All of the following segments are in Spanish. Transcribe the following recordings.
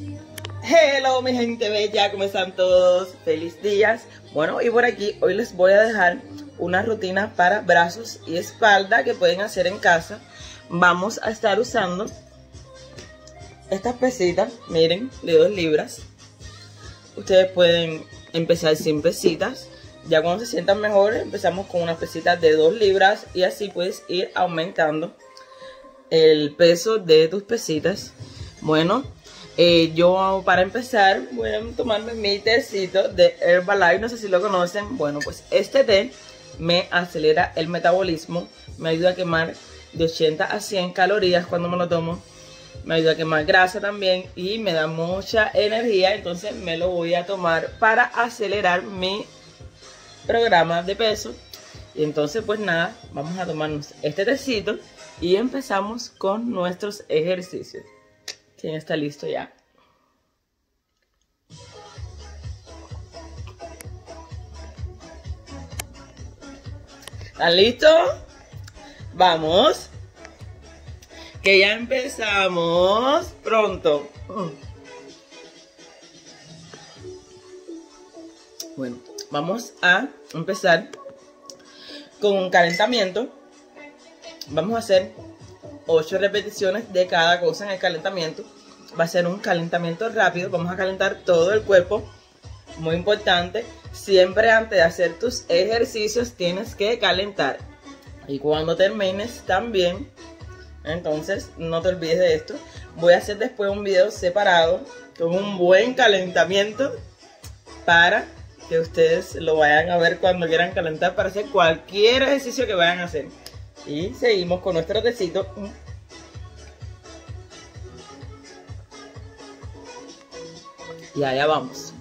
Hello mi gente bella, ¿cómo están todos? Feliz días. Bueno, y por aquí hoy les voy a dejar una rutina para brazos y espalda que pueden hacer en casa. Vamos a estar usando estas pesitas, miren, de 2 libras. Ustedes pueden empezar sin pesitas. Ya cuando se sientan mejor empezamos con unas pesitas de 2 libras y así puedes ir aumentando el peso de tus pesitas. Bueno, yo para empezar voy a tomarme mi tecito de Herbalife, no sé si lo conocen. Bueno, pues este té me acelera el metabolismo, me ayuda a quemar de 80 a 100 calorías cuando me lo tomo, me ayuda a quemar grasa también y me da mucha energía. Entonces me lo voy a tomar para acelerar mi programa de peso. Y entonces pues nada, vamos a tomarnos este tecito y empezamos con nuestros ejercicios. ¿Quién está listo ya? ¿Están listos? Vamos. Que ya empezamos pronto. Bueno, vamos a empezar con un calentamiento. Vamos a hacer 8 repeticiones de cada cosa en el calentamiento. Va a ser un calentamiento rápido. Vamos a calentar todo el cuerpo. Muy importante, siempre antes de hacer tus ejercicios tienes que calentar. Y cuando termines también, entonces no te olvides de esto. Voy a hacer después un video separado con un buen calentamiento para que ustedes lo vayan a ver cuando quieran calentar para hacer cualquier ejercicio que vayan a hacer. Y seguimos con nuestro tecito. Y allá vamos.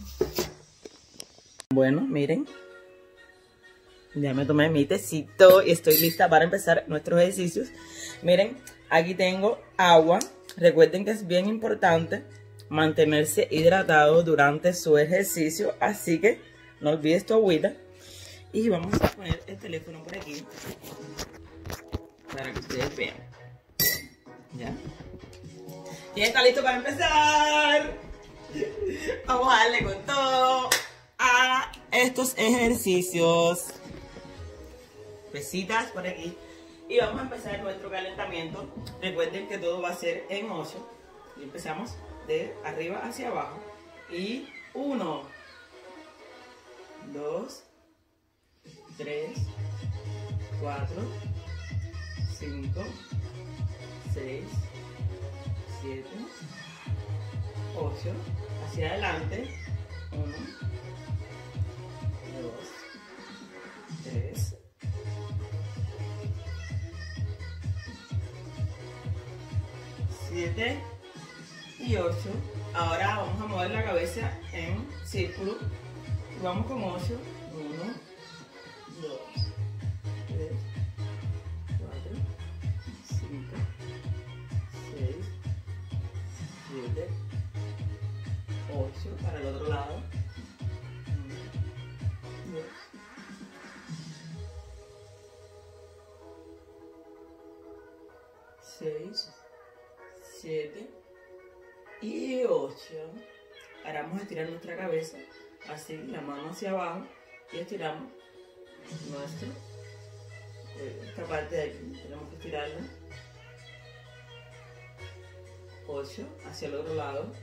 Bueno, miren. Ya me tomé mi tecito y estoy lista para empezar nuestros ejercicios. Miren, aquí tengo agua. Recuerden que es bien importante mantenerse hidratado durante su ejercicio. Así que no olvides tu agüita. Y vamos a poner el teléfono por aquí para que ustedes vean. ¿Ya? ¿Quién está listo para empezar? Vamos a darle con todo a estos ejercicios. Pesitas por aquí. Y vamos a empezar nuestro calentamiento. Recuerden que todo va a ser en 8. Y empezamos de arriba hacia abajo. Y 1, 2, 3, 4, 5, 6, 7, 8, hacia adelante, 1, 2, 3, 7 y 8. Ahora vamos a mover la cabeza en círculo y vamos con 8, 1, 2, 3, 4, 5, 6, 7, 8, para el otro lado. 1, 2, 6, 7 y 8. Ahora vamos a estirar nuestra cabeza, así, la mano hacia abajo, y estiramos esta parte de aquí, tenemos que estirarla. 8, hacia el otro lado.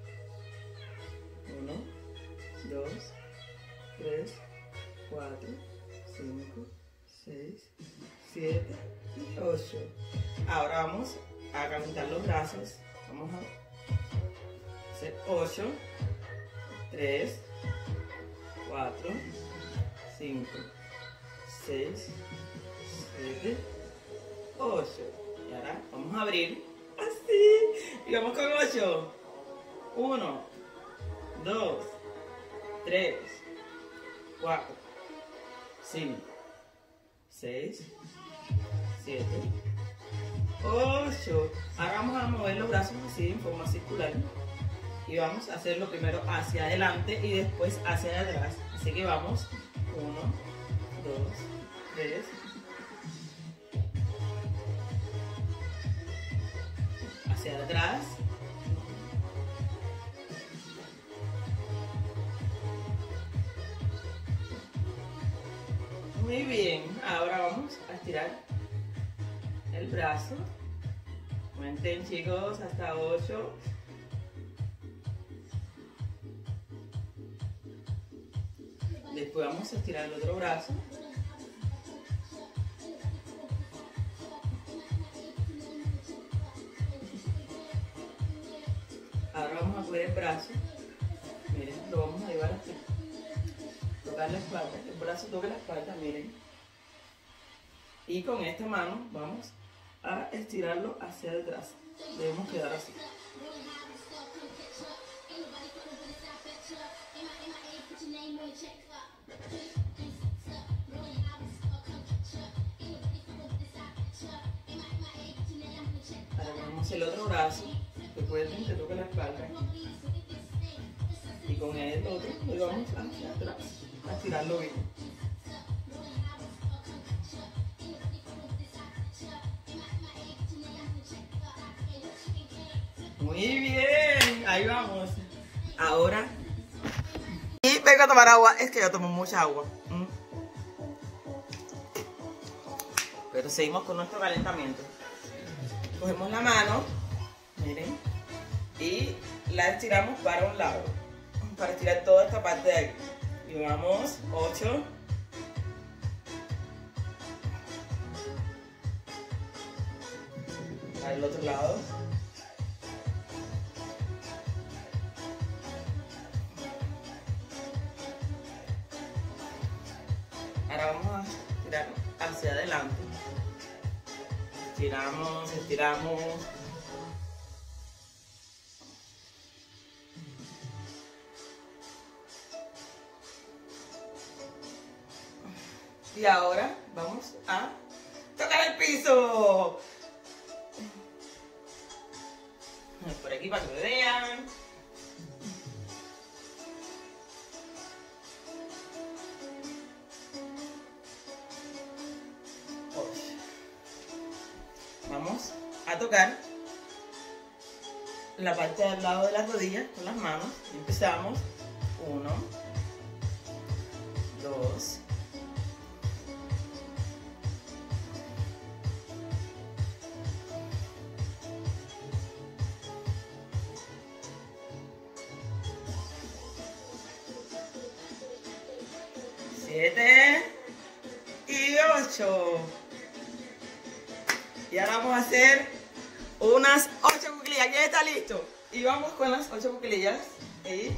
1, 2, 3, 4, 5, 6, 7 y 8. Ahora vamos a calentar los brazos. Vamos a hacer 8, 3, 4, 5, 6, 7, 8. Y ahora vamos a abrir así. Y vamos con 8. 1, 2, 3, 4, 5, 6, 7, 8. Ahora vamos a mover los brazos así en forma circular. Y vamos a hacerlo primero hacia adelante y después hacia atrás. Así que vamos. 1, 2, 3. Hacia atrás. Muy bien, ahora vamos a estirar el brazo. Cuenten, chicos, hasta 8. Después vamos a estirar el otro brazo. Ahora vamos a coger el brazo. Miren, lo vamos a llevar así. Tocar la espalda, el brazo toca la espalda, miren. Y con esta mano vamos a estirarlo hacia atrás. Debemos quedar así. Ahora ponemos el otro brazo. Recuerden que toca la espalda. Y con el otro lo vamos hacia atrás. A estirarlo bien. Muy bien, ahí vamos. Ahora. Y vengo a tomar agua. Es que yo tomo mucha agua. Pero seguimos con nuestro calentamiento. Cogemos la mano, miren, y la estiramos para un lado. Para estirar toda esta parte de aquí. Y vamos, 8. Al otro lado. Ahora vamos a estirar hacia adelante. Estiramos, estiramos. Y ahora vamos a tocar el piso. Por aquí para que me vean. Vamos a tocar la parte del lado de las rodillas con las manos. Empezamos. 1, 2, 7 y 8. Y ahora vamos a hacer unas 8 cuclillas. ¿Quién está listo? Y vamos con las 8 cuclillas. Y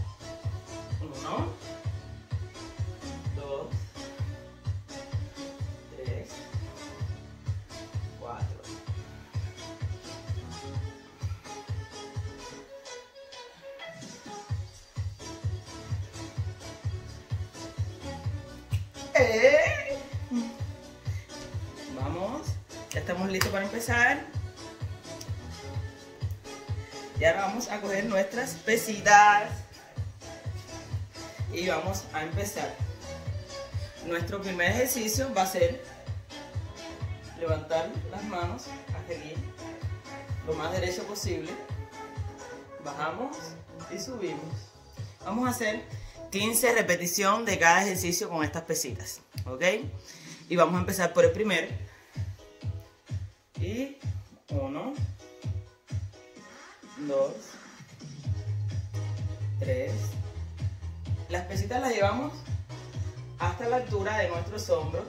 1, 2, 3, 4. Vamos, ya estamos listos para empezar. Y ahora vamos a coger nuestras pesitas y vamos a empezar. Nuestro primer ejercicio va a ser levantar las manos hacia aquí, lo más derecho posible. Bajamos y subimos. Vamos a hacer 15 repeticiones de cada ejercicio con estas pesitas, ¿ok? Y vamos a empezar por el primero. Y 1, 2, 3. Las pesitas las llevamos hasta la altura de nuestros hombros.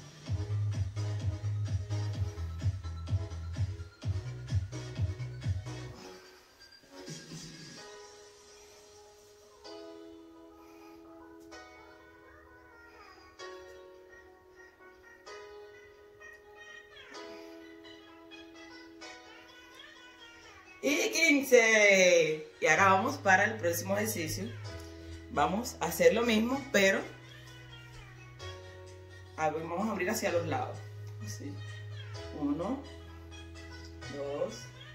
Y 15. Y ahora vamos para el próximo ejercicio. Vamos a hacer lo mismo, pero vamos a abrir hacia los lados. Así. 1, 2,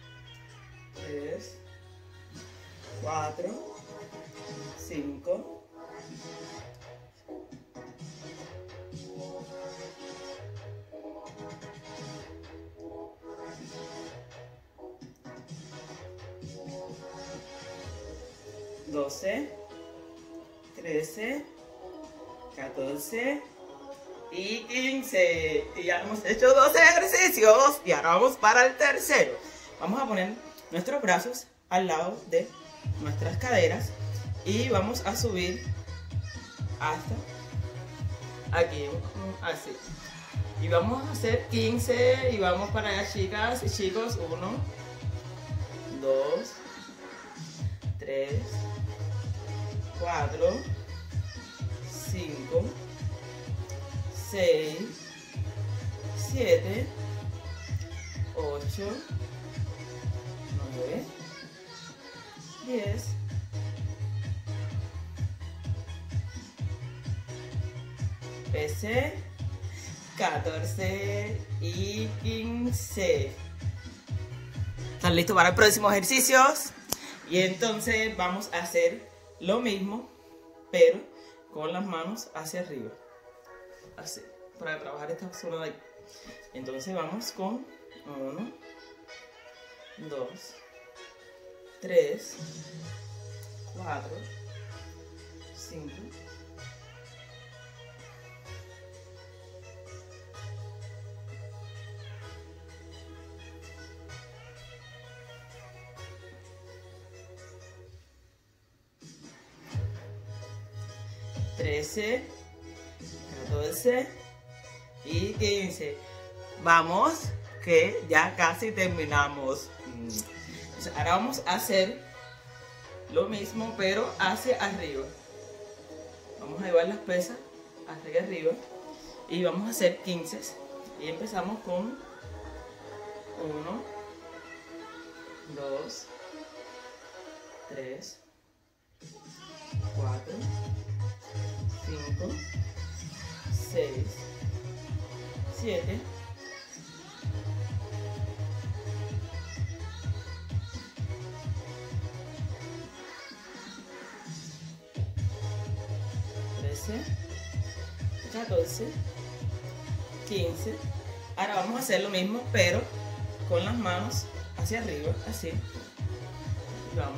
3, 4, 5. 12, 13, 14 y 15. Y ya hemos hecho 2 ejercicios y ahora vamos para el tercero. Vamos a poner nuestros brazos al lado de nuestras caderas y vamos a subir hasta aquí, así. Y vamos a hacer 15 y vamos para allá, chicas y chicos. 1, 2, 3, 4, 5, 6, 7, 8, 9, 10, 13, 14 y 15. ¿Están listos para el próximo ejercicio? Y entonces vamos a hacer lo mismo, pero con las manos hacia arriba. Así, para trabajar esta zona de ahí. Entonces vamos con 1, 2, 3, 4, 5, 13, 14 y 15. Vamos, que ya casi terminamos. Entonces, ahora vamos a hacer lo mismo, pero hacia arriba. Vamos a llevar las pesas hacia arriba y vamos a hacer 15. Y empezamos con 1, 2, 3, 4, 5, 6, 7, 13, 14, 15. Ahora vamos a hacer lo mismo, pero con las manos hacia arriba, así. Y vamos.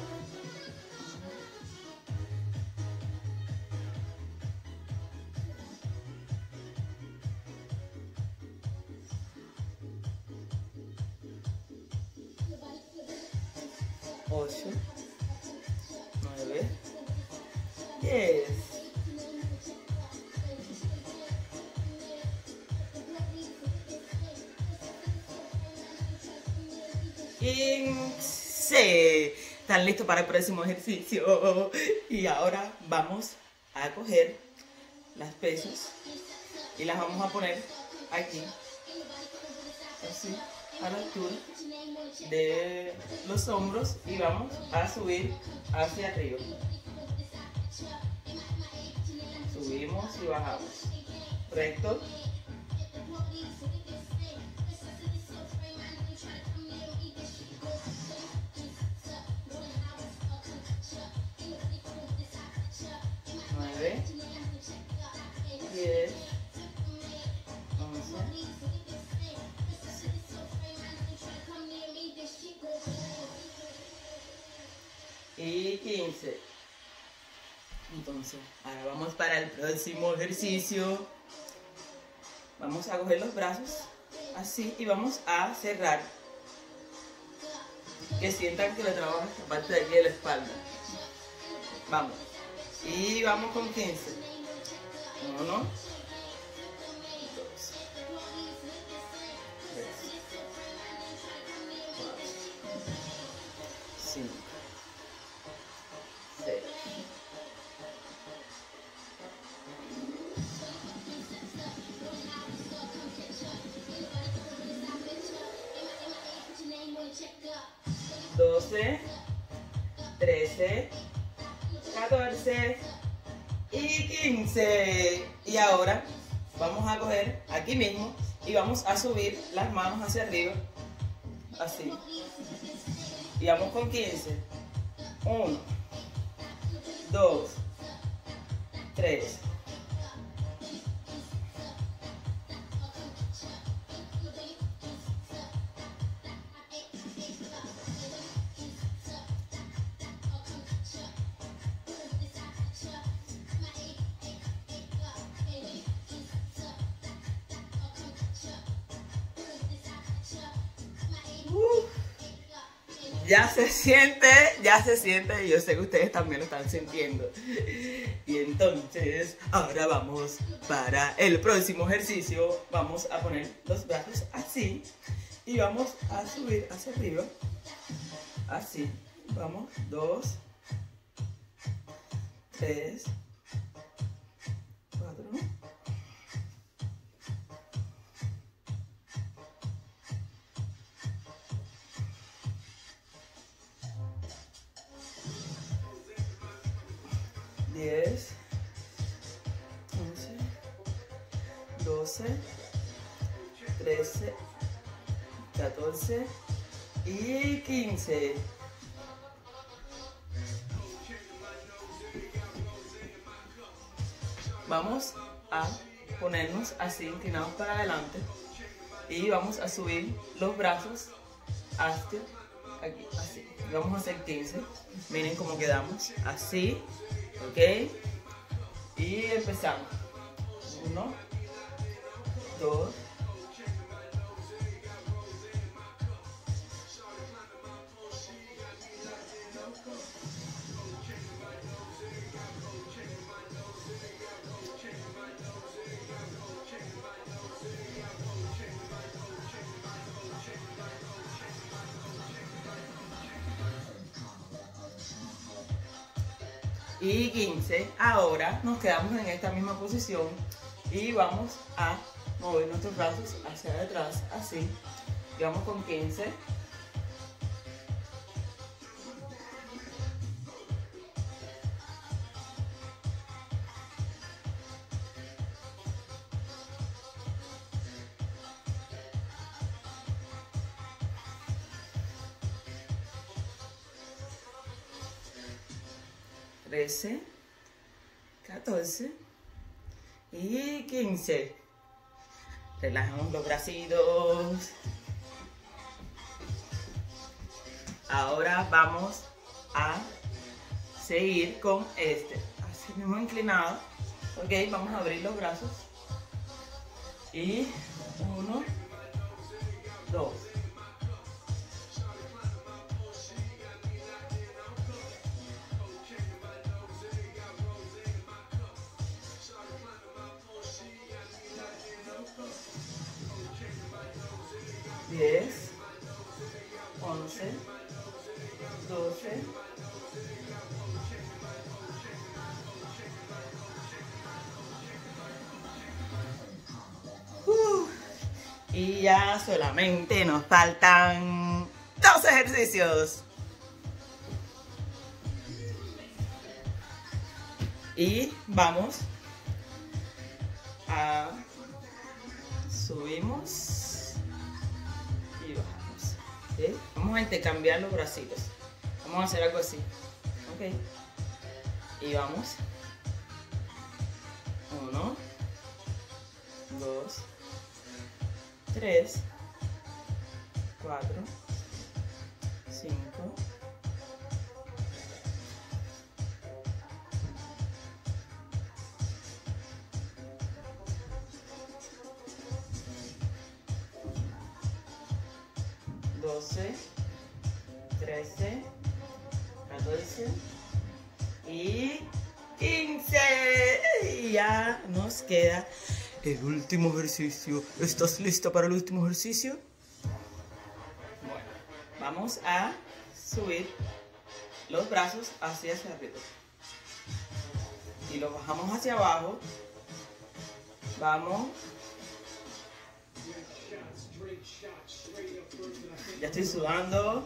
8, 9, 10. ¿Están listos para el próximo ejercicio? Y ahora vamos a coger las pesas y las vamos a poner aquí, así, a la altura de los hombros, y vamos a subir hacia arriba. Subimos y bajamos. Recto. Y 15. Entonces, ahora vamos para el próximo ejercicio. Vamos a coger los brazos así y vamos a cerrar. Que sientan que le trabaja esta parte de aquí de la espalda. Vamos. Y vamos con 15. 1, 2, 3, 4, 5, 6, 12, 13, 14 y 15. Y ahora vamos a coger aquí mismo y vamos a subir las manos hacia arriba, así. Y vamos con 15. 1, 2, 3, 4, ya se siente, y yo sé que ustedes también lo están sintiendo. Y entonces, ahora vamos para el próximo ejercicio. Vamos a poner los brazos así y vamos a subir hacia arriba, así. Vamos, 2, 3, 4. 10, 11, 12, 13, 14 y 15. Vamos a ponernos así inclinados para adelante y vamos a subir los brazos hasta aquí, así. Vamos a hacer 15. Miren cómo quedamos, así, ok. Y empezamos. 1, 2, 15. Ahora nos quedamos en esta misma posición y vamos a mover nuestros brazos hacia atrás, así. Y vamos con 15. $13, 14 y 15. Relajamos los bracitos. Ahora vamos a seguir con este. Así mismo inclinado. Ok, vamos a abrir los brazos. Y 1, 2. 10, 11, 12, 1. Y ya solamente nos faltan 2 ejercicios. Y vamos a subimos y bajamos. ¿Sí? Vamos a intercambiar los bracitos. Vamos a hacer algo así. Ok. Y vamos. 1, 2, 3, 4, 5, 12, 13, 14 y 15. Y ya nos queda el último ejercicio. ¿Estás lista para el último ejercicio? Bueno, vamos a subir los brazos hacia arriba y los bajamos hacia abajo. Vamos. Ya estoy sudando.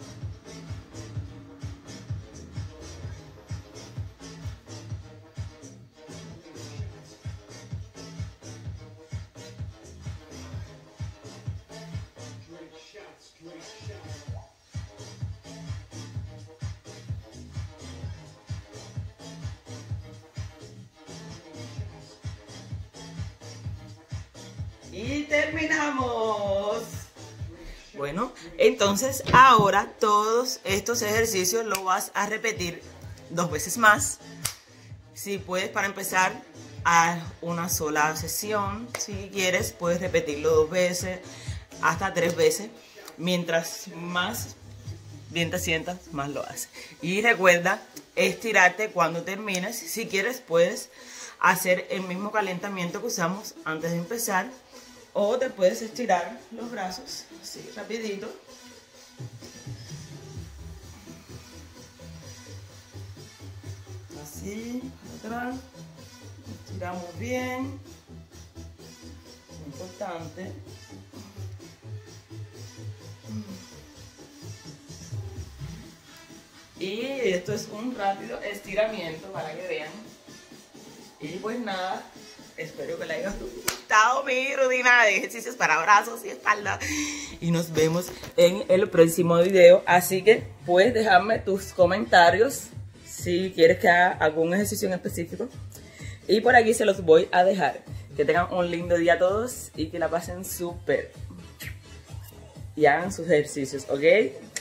Y terminamos. Bueno, entonces ahora todos estos ejercicios los vas a repetir 2 veces más. Si puedes, para empezar, a una sola sesión. Si quieres, puedes repetirlo 2 veces, hasta 3 veces. Mientras más bien te sientas, más lo haces. Y recuerda estirarte cuando termines. Si quieres puedes hacer el mismo calentamiento que usamos antes de empezar, o te puedes estirar los brazos así rapidito. Así, atrás, estiramos bien, importante. Y esto es un rápido estiramiento para que vean. Y pues nada, espero que les haya gustado mi rutina de ejercicios para brazos y espalda. Y nos vemos en el próximo video. Así que puedes dejarme tus comentarios si quieres que haga algún ejercicio en específico. Y por aquí se los voy a dejar. Que tengan un lindo día a todos y que la pasen súper. Y hagan sus ejercicios, ¿ok?